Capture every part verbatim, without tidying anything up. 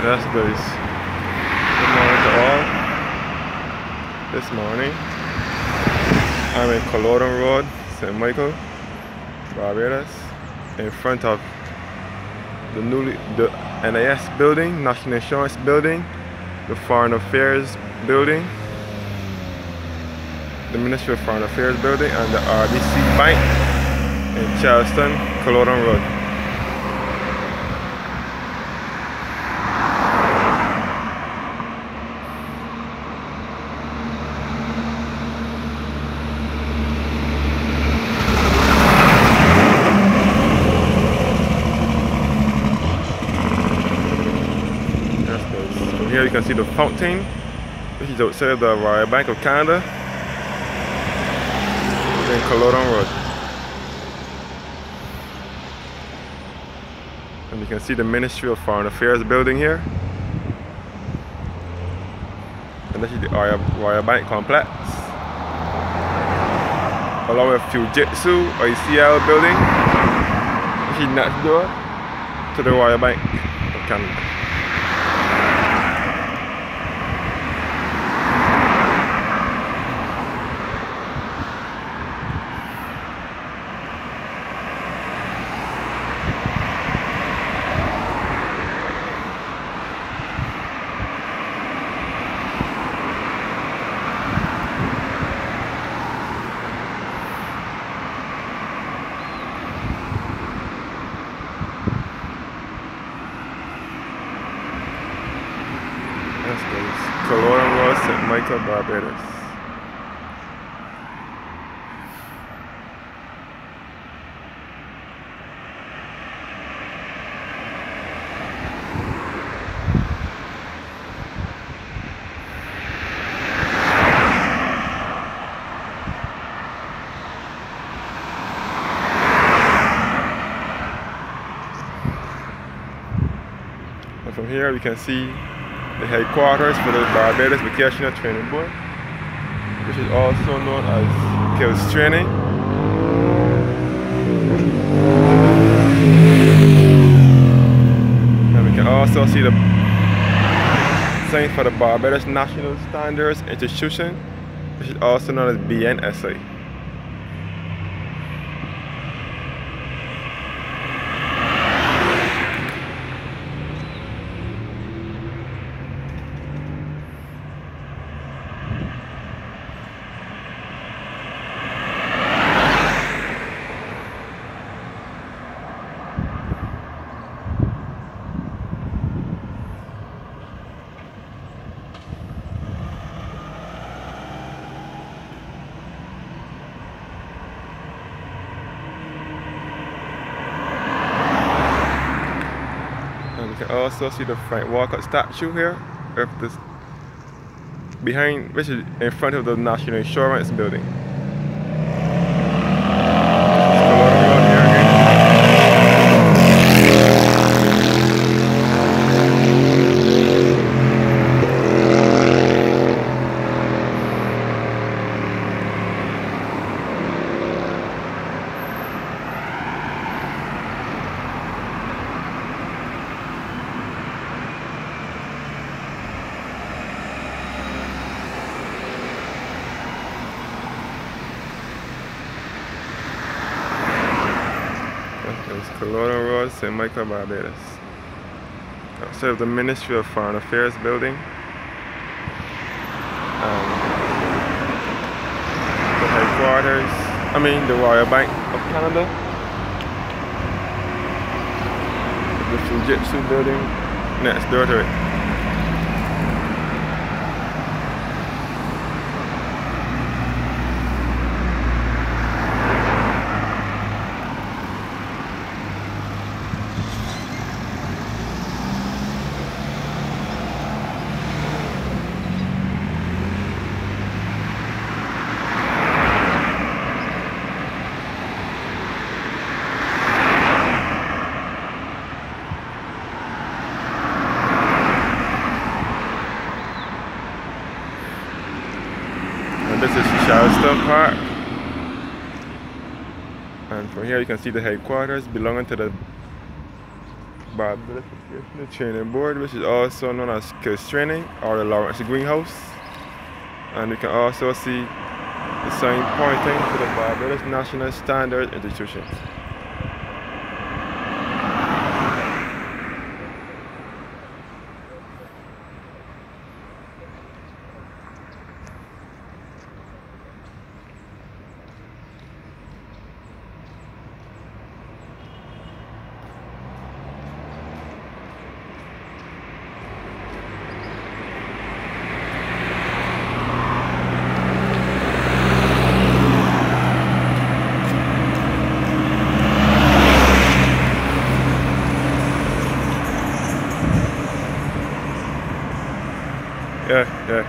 That's nice. Good morning to all. This morning, I'm in Culloden Road, Saint Michael, Barbados, in front of the newly the N I S building, National Insurance building, the Foreign Affairs building, the Ministry of Foreign Affairs building, and the R B C Bank in Charleston, Culloden Road. Here you can see the fountain, which is outside the Royal Bank of Canada in Culloden Road. And you can see the Ministry of Foreign Affairs building here. And this is the Royal, Royal Bank complex, along with Fujitsu I C L building, which is next door to the Royal Bank of Canada. Culloden Road, Saint Michael, Barbados. And from here we can see the headquarters for the Barbados Vocational Training Board, which is also known as Kills Training. And we can also see the sign for the Barbados National Standards Institution, which is also known as B N S I. You can also see the Frank Walcott statue here, of this behind, which is in front of the National Insurance building. It's Culloden Road, Saint Michael, Barbados. Outside of the Ministry of Foreign Affairs building. Um, the headquarters, I mean the Royal Bank of Canada. The Fujitsu building next door to it. This is Charleston Park, and from here you can see the headquarters belonging to the Barbados the training board, which is also known as skills training or the Lawrence Greenhouse. And you can also see the sign pointing to the Barbados National Standard Institution. Yeah, yeah.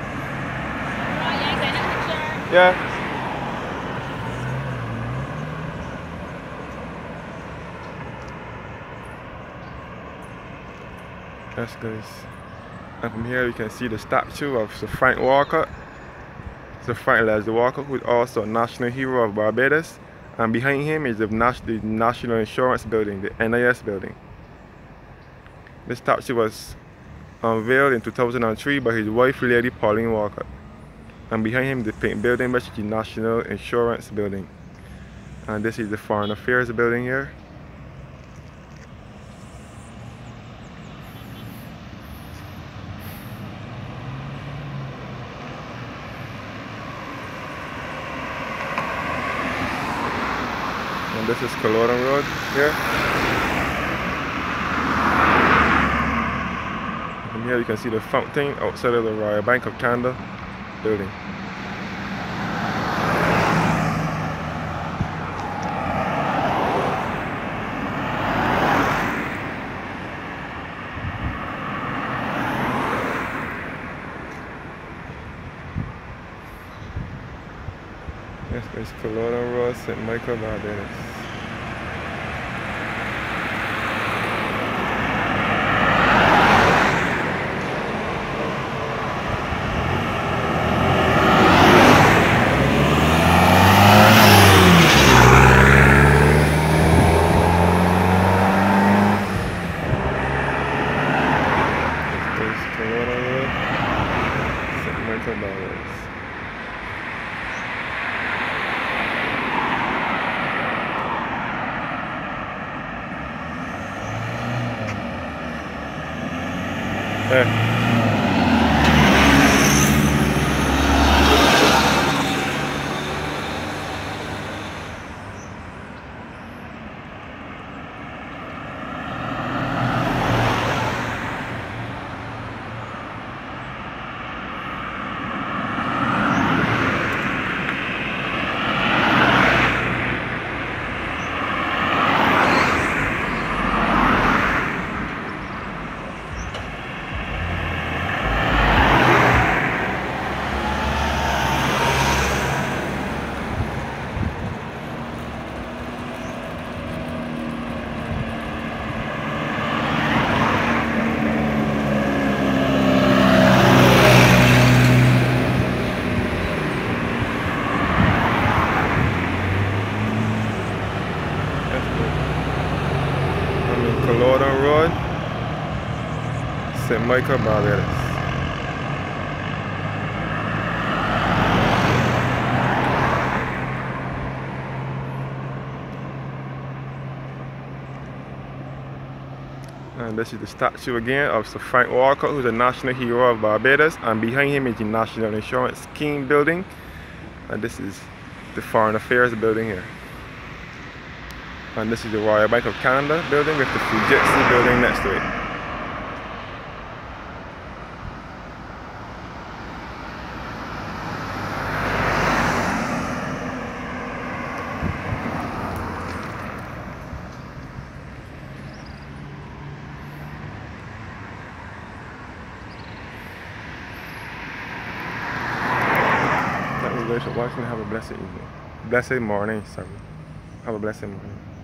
Yeah. Yes, guys. And from here you can see the statue of Sir Frank Walcott. Sir Frank Leslie Walcott, who is also a national hero of Barbados. And behind him is the National Insurance Building, the N I S building. This statue was unveiled in two thousand three by his wife, Lady Pauline Walcott. And behind him, the pink building, which is the National Insurance Building. And this is the Foreign Affairs building here. And this is Culloden Road here. From here you can see the fountain outside of the Royal Bank of Canada building. Yes, there's Culloden Road, Saint Michael, Barbados. Yeah. Culloden Road, Saint Michael, Barbados. And this is the statue again of Sir Frank Walcott, who's a national hero of Barbados, and behind him is the National Insurance Scheme building, and this is the Foreign Affairs building here. And this is the Royal Bank of Canada building with the Fujitsu building next to it. Thank you guys for watching. Have a blessed evening. Blessed morning, sorry. Have a blessed morning.